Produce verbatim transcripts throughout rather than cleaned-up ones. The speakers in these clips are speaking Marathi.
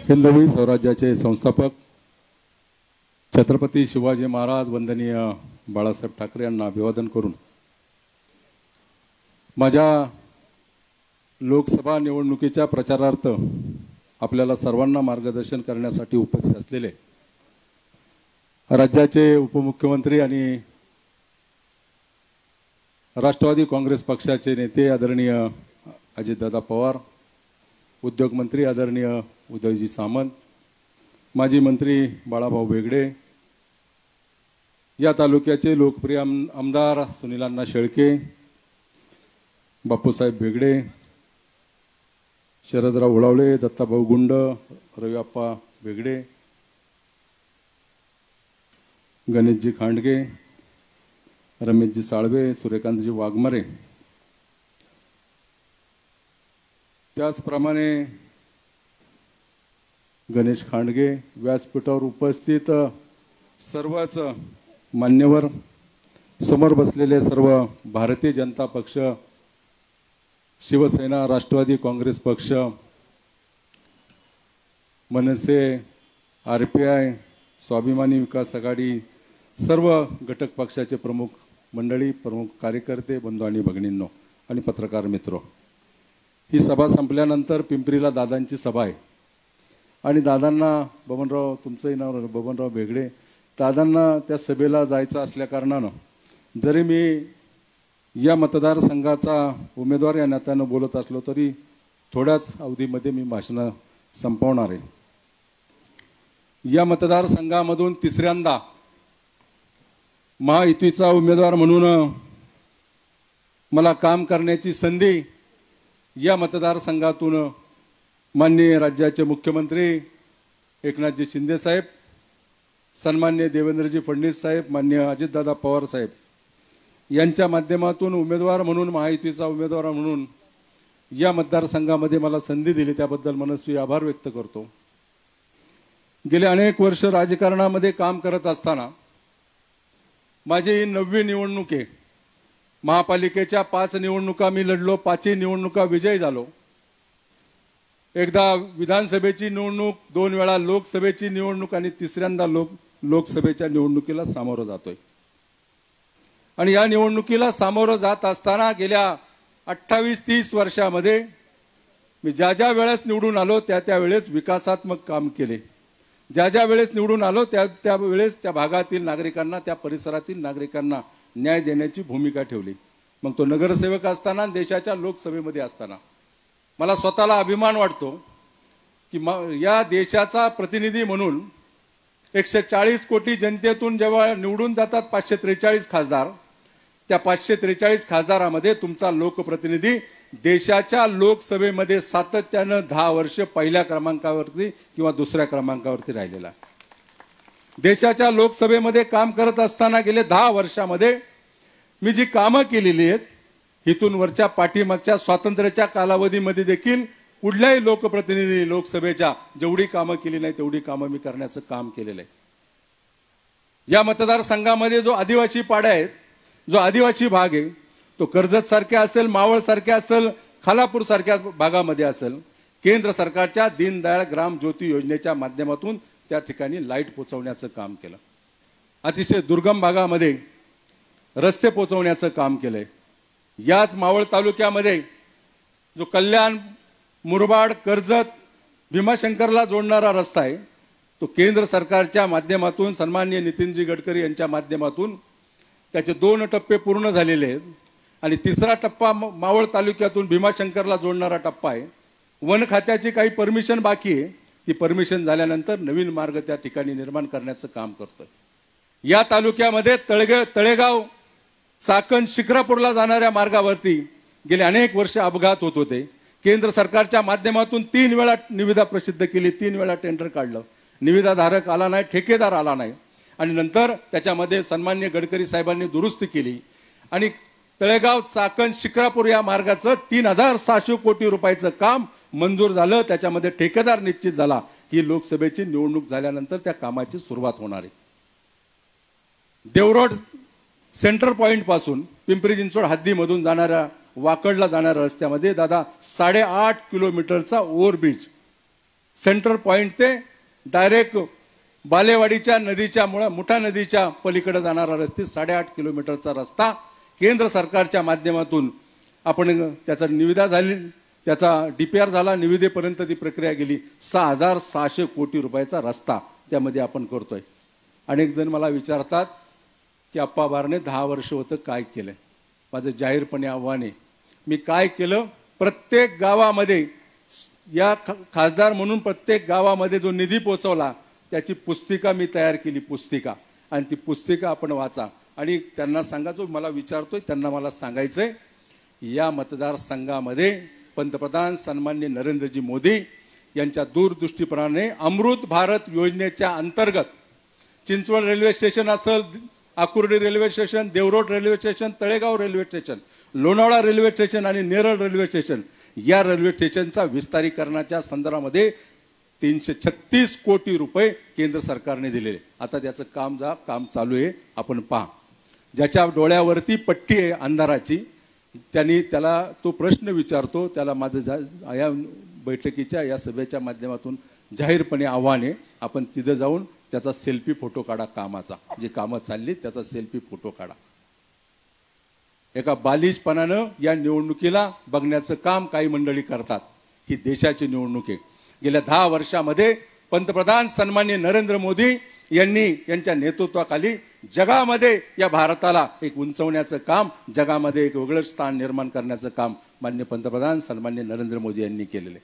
हिंदवी स्वराज्याचे संस्थापक छत्रपती शिवाजी महाराज वंदनीय बाळासाहेब ठाकरे यांना अभिवादन करून माझ्या लोकसभा निवडणुकीच्या प्रचारार्थ आपल्याला सर्वांना मार्गदर्शन करण्यासाठी उपस्थित असलेले राज्याचे उपमुख्यमंत्री आणि राष्ट्रवादी काँग्रेस पक्षाचे नेते आदरणीय अजितदादा पवार, उद्योग मंत्री आदरणीय उदयजी सामंत, माजी मंत्री बाळाभाऊ बेगडे, या तालुक्याचे लोकप्रिय आमदार सुनीलांना शेळके, बापूसाहेब बेगडे, शरदराव उळावळे, दत्ताभाऊ गुंड, रविअप्पा बेगडे, गणेशजी खांडगे, रमेशजी साळवे, सूर्यकांतजी वाघमारे, त्याचप्रमाणे गणेश खांडगे, व्यासपीठावर उपस्थित सर्वच मान्यवर, समोर बसलेले सर्व भारतीय जनता पक्ष, शिवसेना, राष्ट्रवादी काँग्रेस पक्ष, मनसे, आर पी आय, स्वाभिमानी विकास आघाडी, सर्व घटक पक्षाचे प्रमुख मंडळी, प्रमुख कार्यकर्ते, बंधू आणि भगिनींनो आणि पत्रकार मित्र, ही सभा संपल्यानंतर पिंपरीला दादांची सभा आहे आणि दादांना बबनराव, तुमचंही नाव बबनराव बेगडे, दादांना त्या सभेला जायचं असल्या कारणानं जरी मी या मतदारसंघाचा उमेदवार या नात्यानं बोलत असलो तरी थोड्याच अवधीमध्ये मी भाषण संपवणार आहे। या मतदारसंघामधून तिसऱ्यांदा महायुतीचा उमेदवार म्हणून मला काम करण्याची संधी या मतदारसंघातून माननीय राज्याचे मुख्यमंत्री एकनाथजी शिंदे साहेब, सन्माननीय देवेंद्रजी फडणवीस साहेब, माननीय अजितदादा पवार साहेब यांच्या माध्यमातून उमेदवार म्हणून, महायुतीचा उमेदवार म्हणून या मतदारसंघामध्ये मला संधी दिली, त्याबद्दल मनस्वी आभार व्यक्त करतो। गेले अनेक वर्ष राजकारणामध्ये काम करत असताना माझी ही नववी निवडणूक आहे। महापालिकेच्या पाच निवडणुका मी लढलो, पाचही निवडणुका विजयी झालो। एकदा विधानसभेची निवडणूक, दोन वेळा लोकसभेची निवडणूक आणि तिसऱ्यांदा लोक लोकसभेच्या निवडणुकीला सामोरं जातोय। आणि या निवडणुकीला सामोरं जात असताना गेल्या अठ्ठावीस तीस वर्षामध्ये मी ज्या ज्या वेळेस निवडून आलो त्या त्या वेळेस विकासात्मक काम केले, ज्या ज्या वेळेस निवडून आलो त्या त्या वेळेस त्या भागातील नागरिकांना, त्या परिसरातील नागरिकांना न्याय देण्याची भूमिका ठेवली। मग तो नगरसेवक असताना, देशाच्या लोकसभेमध्ये असताना मला स्वतःला अभिमान वाटतो की या देशाचा प्रतिनिधी म्हणून एकशे चाळीस कोटी जनतेतून जेव्हा निवडून जातात पाचशे त्रेचाळीस खासदार, त्या पाचशे त्रेचाळीस खासदारामध्ये तुमचा लोकप्रतिनिधी देशाच्या लोकसभेमध्ये सातत्यानं दहा वर्ष पहिल्या क्रमांकावरती किंवा दुसऱ्या क्रमांकावरती राहिलेला। देशाच्या लोकसभेमध्ये काम करत असताना गेले दहा वर्षामध्ये मी जी कामं केलेली आहेत, इथून वरच्या पाठीमागच्या स्वातंत्र्याच्या कालावधीमध्ये देखील कुठल्याही लोकप्रतिनिधी लोकसभेच्या जेवढी कामं केली नाही तेवढी कामं मी करण्याचं काम केलेलं आहे। या मतदारसंघामध्ये जो आदिवासी पाडा आहे, जो आदिवासी भाग आहे, तो कर्जत सारख्या असेल, मावळ सारख्या असेल, खालापूर सारख्या भागामध्ये असेल, केंद्र सरकारच्या दीनदयाळ ग्राम ज्योती योजनेच्या माध्यमातून त्या ठिकाणी लाईट पोहोचवण्याचं काम केलं। अतिशय दुर्गम भागामध्ये रस्ते पोहोचवण्याचं काम केलंय। याच मावळ तालुक्यामध्ये जो कल्याण, मुरबाड, कर्जत, भीमाशंकरला जोडणारा रस्ता आहे, तो केंद्र सरकारच्या माध्यमातून सन्माननीय नितीनजी गडकरी यांच्या माध्यमातून त्याचे दोन टप्पे पूर्ण झालेले आहेत आणि तिसरा टप्पा मावळ तालुक्यातून भीमाशंकरला जोडणारा टप्पा आहे। वन खात्याची काही परमिशन बाकी आहे, ती परमिशन झाल्यानंतर नवीन मार्ग त्या ठिकाणी निर्माण करण्याचं काम करतोय। या तालुक्यामध्ये तळगे तळेगाव चाकण शिक्रापूरला जाणाऱ्या मार्गावरती गेले अनेक वर्ष अपघात होत होते। केंद्र सरकारच्या माध्यमातून तीन वेळा निविदा प्रसिद्ध केली, तीन वेळा टेंडर काढलं, निविदाधारक आला नाही, ठेकेदार आला नाही आणि नंतर त्याच्यामध्ये सन्माननीय गडकरी साहेबांनी दुरुस्ती केली आणि तळेगाव चाकण शिक्रापूर या मार्गाचं तीन हजार सहाशे कोटी रुपयाचं काम मंजूर झालं, त्याच्यामध्ये ठेकेदार निश्चित झाला। ही लोकसभेची निवडणूक झाल्यानंतर त्या कामाची सुरुवात होणार आहे। देवरोड सेंटर पॉइंट पासून पिंपरी चिंचवड हद्दीमधून जाणाऱ्या वाकडला जाणाऱ्या रस्त्यामध्ये दादा साडेआठ किलोमीटरचा ओव्हरब्रिज सेंटर पॉइंट ते डायरेक्ट बालेवाडीच्या नदीच्या मुळा मुठा नदीच्या पलीकडे जाणारा रस्ते साडेआठ किलोमीटरचा रस्ता केंद्र सरकारच्या माध्यमातून आपण त्याचा निविदा झाली, त्याचा डीपीआर झाला, निविदेपर्यंत ती प्रक्रिया गेली. सहा हजार सहाशे कोटी रुपयाचा रस्ता त्यामध्ये आपण करतोय. अनेक जण मला विचारतात की अप्पा बारणे दहा वर्ष होतं काय केलंय. माझं जाहीरपणे आव्हान आहे, मी काय केलं प्रत्येक गावामध्ये या खासदार म्हणून प्रत्येक गावामध्ये जो निधी पोहोचवला त्याची पुस्तिका मी तयार केली, पुस्तिका. आणि ती पुस्तिका आपण वाचा आणि त्यांना सांगा, जो मला विचारतोय त्यांना मला सांगायचंय, या मतदारसंघामध्ये पंतप्रधान सन्माननीय नरेंद्रजी मोदी यांच्या दूरदृष्टीपणाने अमृत भारत योजनेच्या अंतर्गत चिंचवड रेल्वे स्टेशन असेल, Akurdi railway station, Dehu road railway station, Talegaon railway station, Lonavala railway station आणि नेरळ रेल्वे स्टेशन या रेल्वे स्टेशनचा विस्तारीकरणाच्या संदर्भामध्ये तीनशे छत्तीस कोटी रुपये केंद्र सरकारने दिलेले. आता त्याचं काम जा काम चालू आहे, आपण पहा. ज्याच्या डोळ्यावरती पट्टी आहे अंधाराची त्यांनी त्याला तो प्रश्न विचारतो, त्याला माझं या बैठकीच्या या सभेच्या माध्यमातून जाहीरपणे आव्हान आहे, आपण तिथं जाऊन त्याचा सेल्फी फोटो काढा. कामाचा जे कामं चालली त्याचा सेल्फी फोटो काढा. एका बालिशपणानं या निवडणुकीला बघण्याचं काम काही मंडळी करतात. ही देशाची निवडणूक आहे. गेल्या दहा वर्षामध्ये पंतप्रधान सन्माननीय नरेंद्र मोदी यांनी यांच्या नेतृत्वाखाली जगामध्ये या भारताला एक उंचवण्याचं काम, जगामध्ये एक वेगळं स्थान निर्माण करण्याचं काम माननीय पंतप्रधान सन्माननीय नरेंद्र मोदी यांनी केलेले.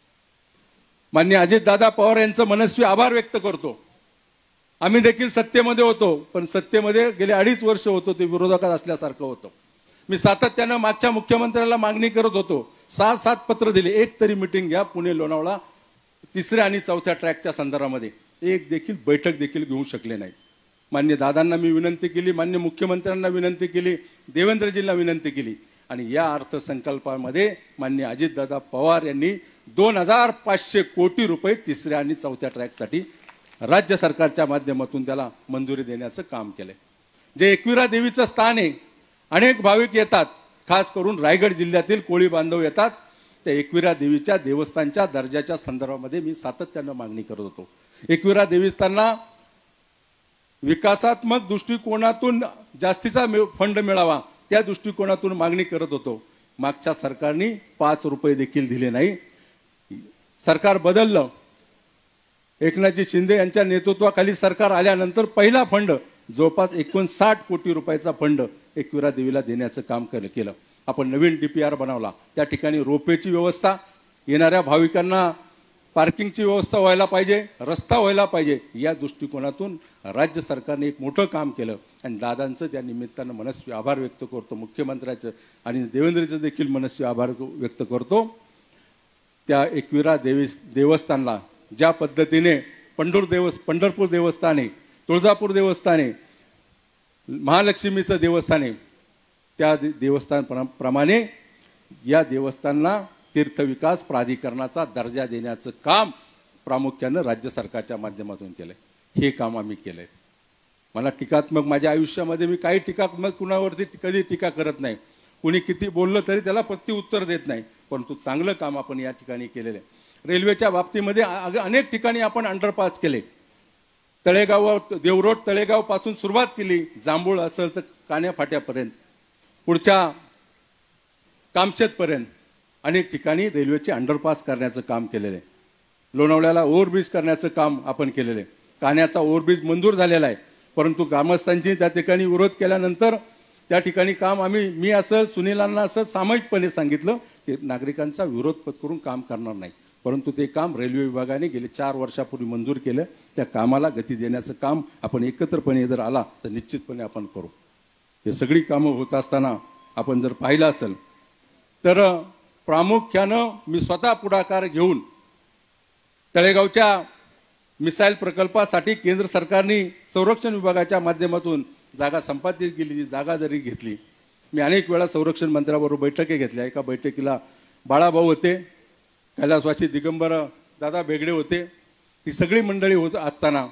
माननीय अजितदादा पवार यांचं मनस्वी आभार व्यक्त करतो. आम्ही देखील सत्तेमध्ये होतो, पण सत्तेमध्ये गेले अडीच वर्ष होतो ते विरोधकात असल्यासारखं होतं. मी सातत्यानं मागच्या मुख्यमंत्र्याला मागणी करत होतो, सहा सात पत्र दिले, एक तरी मिटिंग घ्या पुणे लोणावळा तिसऱ्या आणि चौथ्या ट्रॅकच्या संदर्भामध्ये. एक देखील बैठक देखील घेऊ शकले नाही. मान्य दादांना मी विनंती केली, मान्य मुख्यमंत्र्यांना विनंती केली, देवेंद्रजींना विनंती केली. आणि या अर्थसंकल्पामध्ये मान्य अजितदादा पवार यांनी दोन हजार पाचशे कोटी रुपये तिसऱ्या आणि चौथ्या ट्रॅकसाठी राज्य सरकारच्या माध्यमातून त्याला मंजुरी देण्याचं काम केलंय. जे एकविरा देवीचं स्थान आहे, अनेक भाविक येतात, खास करून रायगड जिल्ह्यातील कोळी बांधव येतात. त्या एकविरा देवीच्या देवस्थानच्या दर्जाच्या संदर्भामध्ये मी सातत्यानं मागणी करत होतो. एकविरा देवस्थानला विकासात्मक दृष्टिकोनातून जास्तीचा फंड मिळावा त्या दृष्टिकोनातून मागणी करत होतो. मागच्या सरकारने पाच रुपये देखील दिले नाही. सरकार बदललं, एकनाथजी शिंदे यांच्या नेतृत्वाखाली सरकार आल्यानंतर पहिला फंड जवळपास एकोणसाठ कोटी रुपयाचा फंड एकविरा देवीला देण्याचं काम केलं. आपण नवीन डीपीआर बनवला, त्या ठिकाणी रोपेची व्यवस्था, येणाऱ्या भाविकांना पार्किंगची व्यवस्था व्हायला पाहिजे, रस्ता व्हायला पाहिजे, या दृष्टिकोनातून राज्य सरकारने एक मोठं काम केलं. आणि दादांचं त्या निमित्तानं मनस्वी आभार व्यक्त करतो, मुख्यमंत्र्याचं आणि देवेंद्रचं देखील मनस्वी आभार व्यक्त करतो. त्या एकविरा देवी देवस्थानला ज्या पद्धतीने पंढूर देवस्थ पंढरपूर देवस्थाने, तुळजापूर देवस्थाने, महालक्ष्मीचं देवस्थाने, त्या देवस्थान प्रमाणे या देवस्थानाला तीर्थविकास प्राधिकरणाचा दर्जा देण्याचं काम प्रामुख्यानं राज्य सरकारच्या माध्यमातून केलंय. हे काम आम्ही केलंय. मला टीकात्मक, माझ्या आयुष्यामध्ये मी काही टीकात्मक कुणावरती कधी टीका करत नाही. कुणी किती बोललं तरी त्याला प्रति उत्तर देत नाही, परंतु चांगलं काम आपण या ठिकाणी केलेलं आहे. रेल्वेच्या बाबतीमध्ये अनेक ठिकाणी आपण अंडरपास केले. तळेगाव, देवरोड तळेगाव पासून सुरुवात केली, जांभूळ असेल तर कान्या फाट्यापर्यंत, पुढच्या कामशेतपर्यंत अनेक ठिकाणी रेल्वेचे अंडरपास करण्याचं काम केलेलं आहे. लोणावळ्याला ओव्हरब्रिज करण्याचं काम आपण केलेलं आहे. कान्याचा ओव्हरब्रिज मंजूर झालेला आहे, परंतु ग्रामस्थांची त्या ठिकाणी विरोध केल्यानंतर त्या ठिकाणी काम आम्ही, मी असं सुनीलांना असं सामायिकपणे सांगितलं की नागरिकांचा विरोध करून काम करणार नाही, परंतु ते काम रेल्वे विभागाने गेले चार वर्षापूर्वी मंजूर केलं. त्या कामाला गती देण्याचं काम आपण एकत्रपणे जर आला तर निश्चितपणे आपण करू. हे सगळी कामं होत असताना आपण जर पाहिलं असेल तर प्रामुख्यानं मी स्वतः पुढाकार घेऊन तळेगावच्या मिसाईल प्रकल्पासाठी केंद्र सरकारने संरक्षण विभागाच्या माध्यमातून जागा संपादित केली. ती जागा जरी घेतली, मी अनेक वेळा संरक्षण मंत्र्याबरोबर बैठकी घेतल्या. एका बैठकीला बाळाभाऊ होते, कैलासवासी दिगंबर दादा बेगडे होते, ही सगळी मंडळी होत असताना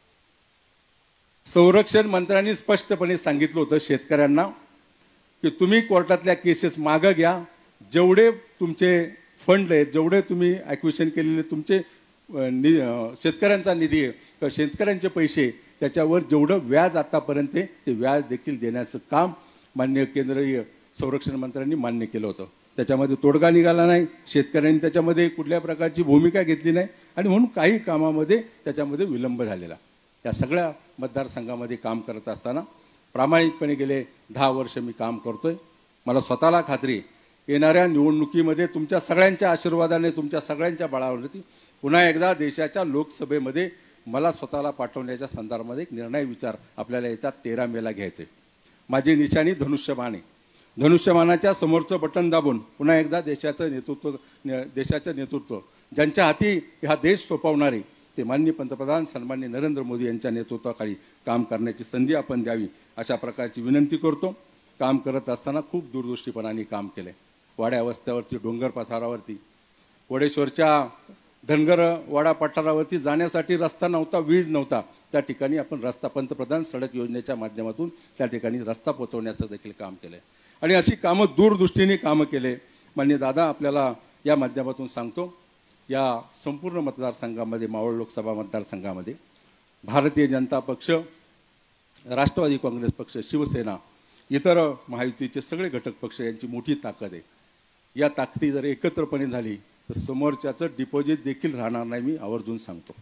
संरक्षण मंत्र्यांनी स्पष्टपणे सांगितलं होतं शेतकऱ्यांना की तुम्ही कोर्टातल्या केसेस मागं घ्या, जेवढे तुमचे फंड आहेत, जेवढे तुम्ही ॲक्विशन केलेले तुमचे नि शेतकऱ्यांचा निधी आहे, शेतकऱ्यांचे पैसे, त्याच्यावर जेवढं व्याज आतापर्यंत ते व्याज देखील देण्याचं काम माननीय केंद्रीय संरक्षण मंत्र्यांनी मान्य केलं होतं. त्याच्यामध्ये तोडगा निघाला नाही, शेतकऱ्यांनी त्याच्यामध्ये कुठल्या प्रकारची भूमिका घेतली नाही आणि म्हणून काही कामामध्ये त्याच्यामध्ये विलंब झालेला. या सगळ्या मतदारसंघामध्ये काम करत असताना प्रामाणिकपणे गेले दहा वर्ष मी काम करतोय. मला स्वतःला खात्री येणाऱ्या निवडणुकीमध्ये तुमच्या सगळ्यांच्या आशीर्वादाने, तुमच्या सगळ्यांच्या बळावरती पुन्हा एकदा देशाच्या लोकसभेमध्ये मला स्वतःला पाठवण्याच्या संदर्भामध्ये एक निर्णय विचार आपल्याला येतात तेरा मेला घ्यायचे. माझी निशाणी धनुष्यबाण आहे. धनुष्यबाणाच्या समोरचं बटन दाबून पुन्हा एकदा देशाचं नेतृत्व देशाचं नेतृत्व ज्यांच्या हाती हा देश सोपवणारे ते माननीय पंतप्रधान सन्माननीय नरेंद्र मोदी यांच्या नेतृत्वाखाली काम करण्याची संधी आपण द्यावी अशा प्रकारची विनंती करतो. काम करत असताना खूप दूरदृष्टीपणाने काम केले. वाड्या वस्त्यावरती, डोंगर पठारावरती, वडेश्वरच्या धनगर वाडा पठारावरती जाण्यासाठी रस्ता नव्हता, वीज नव्हता. त्या ठिकाणी आपण रस्ता, पंतप्रधान सडक योजनेच्या माध्यमातून त्या ठिकाणी रस्ता पोहोचवण्याचं देखील काम केलं आणि अशी कामं दूरदृष्टीने कामं केले. माननीय दादा, आपल्याला या माध्यमातून सांगतो, या संपूर्ण मतदारसंघामध्ये, मावळ लोकसभा मतदारसंघामध्ये भारतीय जनता पक्ष, राष्ट्रवादी काँग्रेस पक्ष, शिवसेना, इतर महायुतीचे सगळे घटक पक्ष यांची मोठी ताकद आहे. या ताकदी जर एकत्रपणे झाली तर समोरच्याचं डिपॉझिट देखील राहणार नाही, मी आवर्जून सांगतो.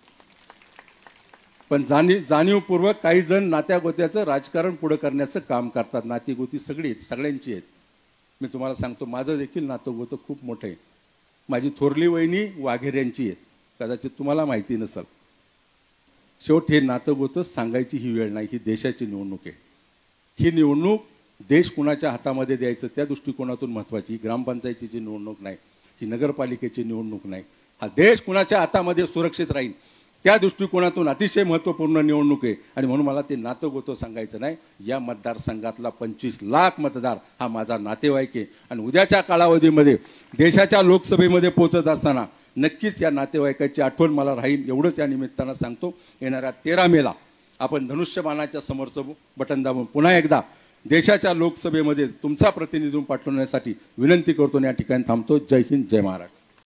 पण जाणीव जाणीवपूर्वक काही जण नात्यागोत्याचं राजकारण पुढे करण्याचं काम करतात. नातीगोती सगळी सगळ्यांची आहेत. मी तुम्हाला सांगतो, माझं देखील नातंगोतं खूप मोठं आहे. माझी थोरली वहिनी वाघेऱ्यांची आहे, कदाचित तुम्हाला माहिती नसेल. शेवट हे नातंगोतं सांगायची ही वेळ नाही. ही देशाची निवडणूक आहे. ही निवडणूक देश कुणाच्या हातामध्ये द्यायचं त्या दृष्टिकोनातून महत्त्वाची. ही ग्रामपंचायतीची निवडणूक नाही, ही नगरपालिकेची निवडणूक नाही. हा देश कुणाच्या हातामध्ये सुरक्षित राहील त्या दृष्टिकोनातून अतिशय महत्त्वपूर्ण निवडणूक आहे. आणि म्हणून मला ते नातंगोतं सांगायचं नाही. या मतदारसंघातला पंचवीस लाख मतदार हा माझा नातेवाईक आहे आणि उद्याच्या कालावधीमध्ये देशाच्या लोकसभेमध्ये पोहोचत असताना नक्कीच या नातेवाईकाची आठवण मला राहील, एवढंच या निमित्तानं सांगतो. येणाऱ्या तेरा मेला आपण धनुष्यबाणाच्या समोरचं बटन दाबून पुन्हा एकदा देशाच्या लोकसभेमध्ये तुमचा प्रतिनिधी पाठवण्यासाठी विनंती करतो. या ठिकाणी थांबतो. जय हिंद, जय महाराष्ट्र.